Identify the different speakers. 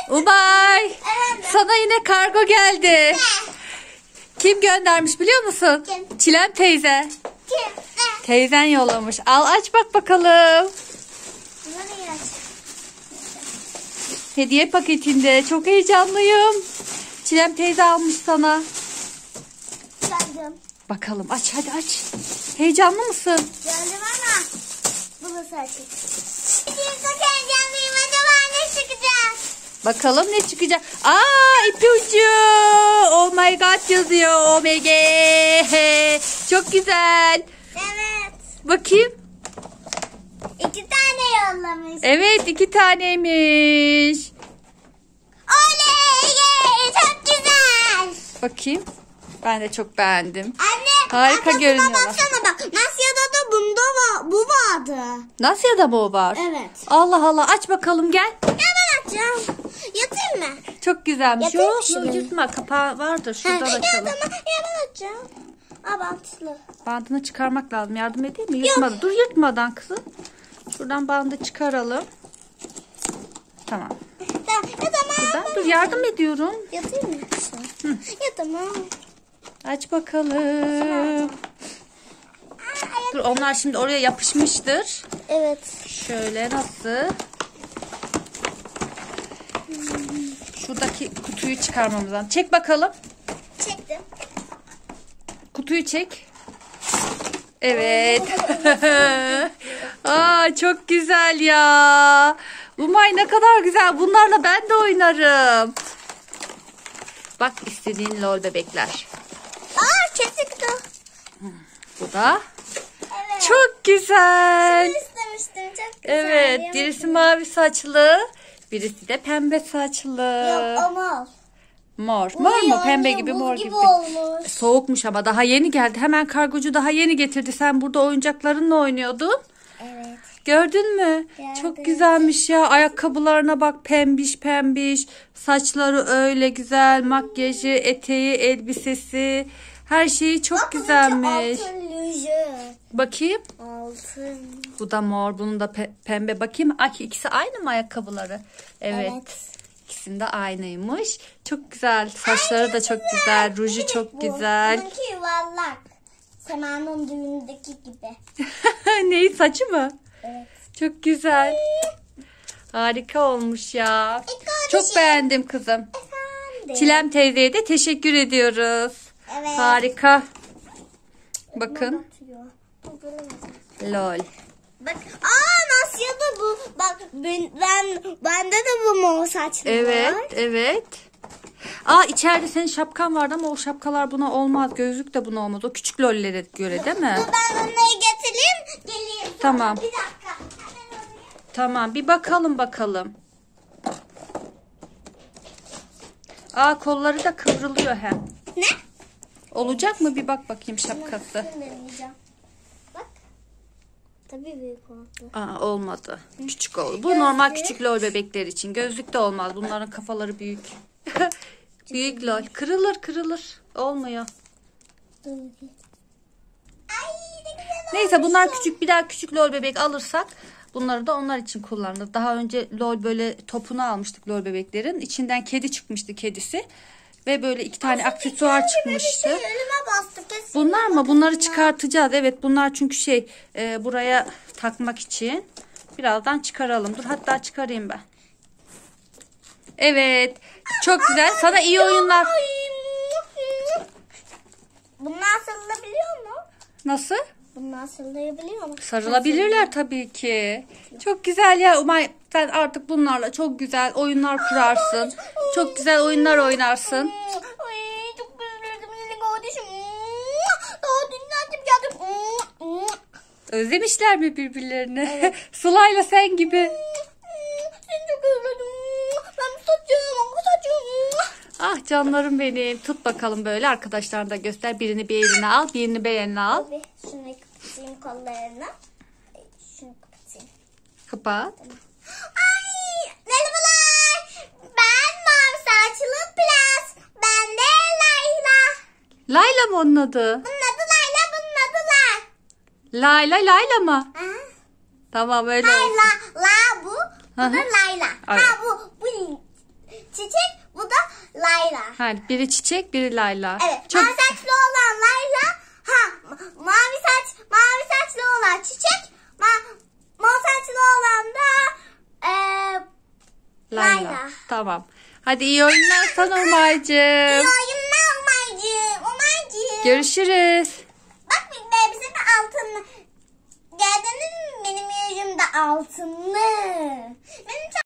Speaker 1: Umay,
Speaker 2: Evet.
Speaker 1: sana yine kargo geldi. Kim göndermiş biliyor musun?
Speaker 2: Kim?
Speaker 1: Çilem teyze.
Speaker 2: Kim?
Speaker 1: Teyzen yollamış. Al aç bak bakalım.
Speaker 2: Bunları aç.
Speaker 1: Hediye paketinde. Çok heyecanlıyım. Çilem teyze almış sana.
Speaker 2: Geldim.
Speaker 1: Bakalım aç hadi aç. Heyecanlı mısın?
Speaker 2: Geldim ama burası açık. Çok heyecanlıyım. Acaba ne çıkacak?
Speaker 1: Bakalım ne çıkacak. Aa ipucu. Oh my god yazıyor. Oh my god. Çok güzel.
Speaker 2: Evet.
Speaker 1: Bakayım.
Speaker 2: 2 tane yollamış.
Speaker 1: Evet 2 taneymiş.
Speaker 2: Oley! Çok güzel.
Speaker 1: Bakayım. Ben de çok beğendim.
Speaker 2: Anne.
Speaker 1: Harika
Speaker 2: arkasına
Speaker 1: görünüyorlar.
Speaker 2: baksana bak. Nasya'da da bu vardı.
Speaker 1: Nasya'da mı o var?
Speaker 2: Evet.
Speaker 1: Allah Allah aç bakalım gel.
Speaker 2: Ya ben açacağım. Yatayım mı?
Speaker 1: Çok güzelmiş.
Speaker 2: Yapayım
Speaker 1: Yok
Speaker 2: şunu.
Speaker 1: yırtma kapağı vardır. Şuradan
Speaker 2: Ya
Speaker 1: açalım.
Speaker 2: tamam. Ya ben açacağım. Abantlı.
Speaker 1: Bandını çıkarmak lazım. Yardım edeyim mi? Yırtmadan. Dur yırtmadan kızım. Şuradan bandı çıkaralım. Tamam.
Speaker 2: Ya tamam.
Speaker 1: Buradan. Dur yardım ediyorum.
Speaker 2: Yatayım mı? Ya tamam.
Speaker 1: Aç bakalım. Dur onlar şimdi oraya yapışmıştır.
Speaker 2: Evet.
Speaker 1: Şöyle nasıl? Şuradaki kutuyu çıkarmamız lazım. Çek bakalım.
Speaker 2: Çektim.
Speaker 1: Kutuyu çek. Evet. Aa çok güzel ya. Umay ne kadar güzel. Bunlarla ben de oynarım. Bak istediğin lol bebekler.
Speaker 2: Aa çıktı.
Speaker 1: Bu da
Speaker 2: Evet.
Speaker 1: çok güzel.
Speaker 2: Şunu istemiştim. Çok güzel.
Speaker 1: Evet,
Speaker 2: Yemek
Speaker 1: birisi
Speaker 2: mi?
Speaker 1: mavi saçlı, birisi de pembe saçlı.
Speaker 2: Yok ama.
Speaker 1: Mor. Mor mu? Pembe gibi,
Speaker 2: buz
Speaker 1: mor gibi.
Speaker 2: olmuş.
Speaker 1: Soğukmuş ama daha yeni geldi. Hemen kargocu daha yeni getirdi. Sen burada oyuncaklarınla oynuyordun.
Speaker 2: Evet.
Speaker 1: Gördün mü?
Speaker 2: Gördüm.
Speaker 1: Çok güzelmiş ya. Ayakkabılarına bak pembiş pembiş. Saçları öyle güzel. Makyajı, eteği, elbisesi. Her şeyi çok güzelmiş.
Speaker 2: Altın lüjü.
Speaker 1: Bakayım.
Speaker 2: Altın.
Speaker 1: Bu da mor. Bunun da pembe. Bakayım. Ay, ikisi aynı mı ayakkabıları? Evet. İkisinde aynıymış. Çok güzel. Saçları da çok güzel. Ruju çok güzel.
Speaker 2: Bununki yuvarlak. Sema'nın düğünündeki gibi.
Speaker 1: Neyi saçı mı?
Speaker 2: Evet.
Speaker 1: Çok güzel. Harika olmuş ya.
Speaker 2: kardeşim.
Speaker 1: Çok beğendim kızım.
Speaker 2: Efendim.
Speaker 1: Çilem teyzeye de teşekkür ediyoruz.
Speaker 2: Evet.
Speaker 1: Harika. Bakın.
Speaker 2: Batıyor. Bu göremez.
Speaker 1: Lol.
Speaker 2: Bak, Nasya'da bu. Bak bende de bu mor saçlı
Speaker 1: Evet,
Speaker 2: var.
Speaker 1: evet. Aa içeride senin şapkan vardı ama o şapkalar buna olmaz. Gözlük de buna olmaz. O küçük lollere göre değil mi?
Speaker 2: Dur ben onları getireyim. Geleyim.
Speaker 1: Tamam.
Speaker 2: Bir dakika. Hemen oraya.
Speaker 1: Tamam bir bakalım. Aa kolları da kıvrılıyor hem.
Speaker 2: Ne?
Speaker 1: Olacak mı? Bir bak bakayım şapkası.
Speaker 2: Şunu deneyeceğim. Bak. Tabii büyük oldu.
Speaker 1: Aa olmadı. Küçük oldu. Bu normal küçük lol bebekler için. Gözlük de olmaz. Bunların kafaları büyük. Büyük lol. Kırılır. Olmuyor.
Speaker 2: Dur bakayım. Ay ne güzel
Speaker 1: Neyse
Speaker 2: olmuş
Speaker 1: bunlar
Speaker 2: ya.
Speaker 1: küçük bir daha küçük lol bebek alırsak bunları da onlar için kullanırız. Daha önce lol böyle topunu almıştık lol bebeklerin. İçinden kedi çıkmıştı kedisi. Ve böyle 2 tane aksesuar çıkmıştı.
Speaker 2: Elime bastı kesin.
Speaker 1: Bunlar mı? Bunları çıkartacağız. Evet bunlar çünkü buraya takmak için. Birazdan çıkaralım. Dur hatta çıkarayım ben. Evet. Çok güzel. Sana iyi oyunlar.
Speaker 2: Bunlar sarılabiliyor mu?
Speaker 1: Nasıl?
Speaker 2: Bunlar sarılabiliyor mu?
Speaker 1: Sarılabilirler tabii ki. Çok güzel ya Umay. Sen artık bunlarla çok güzel oyunlar kurarsın. Çok güzel oyunlar oynarsın.
Speaker 2: Ay çok özledim seni kardeşim. Daha dünden geldim.
Speaker 1: Özlemişler mi birbirlerini? Evet. Sıla'yla sen gibi.
Speaker 2: Seni çok özledim. Ben saçım.
Speaker 1: Ah canlarım benim. Tut bakalım böyle arkadaşlarına da göster. Birini bir eline al, birini bir eline al.
Speaker 2: Abi şunu kapatayım kollarını. Şunu kapatayım.
Speaker 1: Kapat.
Speaker 2: Ay merhabalar. Ben mavi saçlı Plas. Ben de Layla.
Speaker 1: Layla mı onun adı?
Speaker 2: Bunun adı Layla, bunun adı
Speaker 1: Layla mı?
Speaker 2: Ha?
Speaker 1: Tamam öyle
Speaker 2: Hayır
Speaker 1: olsun.
Speaker 2: la bu. Bu
Speaker 1: Hı hı.
Speaker 2: da Layla.
Speaker 1: Evet.
Speaker 2: Ha bu
Speaker 1: Hani biri Çiçek, biri Layla.
Speaker 2: Evet. Mavi saçlı olan Layla. Mavi saçlı olan Çiçek. Mor saçlı olan da Layla.
Speaker 1: Tamam. Hadi iyi oyunlar sana Umay'cığım.
Speaker 2: İyi oyunlar Umay'cığım.
Speaker 1: Görüşürüz.
Speaker 2: Bak bir elbise de altınlı. Gördünüz mü benim yüzümde altınlı. Benim